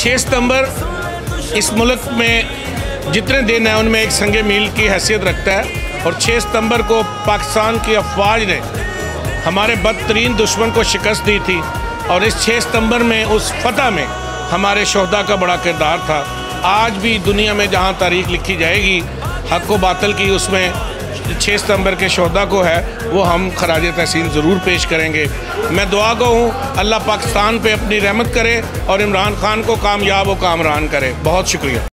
6 सितंबर इस मुल्क में जितने दिन हैं उनमें एक संगे मील की हैसियत रखता है और 6 सितंबर को पाकिस्तान की अफवाज ने हमारे बदतरीन दुश्मन को शिकस्त दी थी और इस 6 सितंबर में उस फतह में हमारे शोहदा का बड़ा किरदार था। आज भी दुनिया में जहाँ तारीख लिखी जाएगी हक़ व बातिल की, उसमें 6 सितंबर के शोहदा को है वो हम खराज तहसीन ज़रूर पेश करेंगे। मैं दुआ को हूँ अल्लाह पाकिस्तान पे अपनी रहमत करे और इमरान खान को कामयाब व कामरान करे। बहुत शुक्रिया।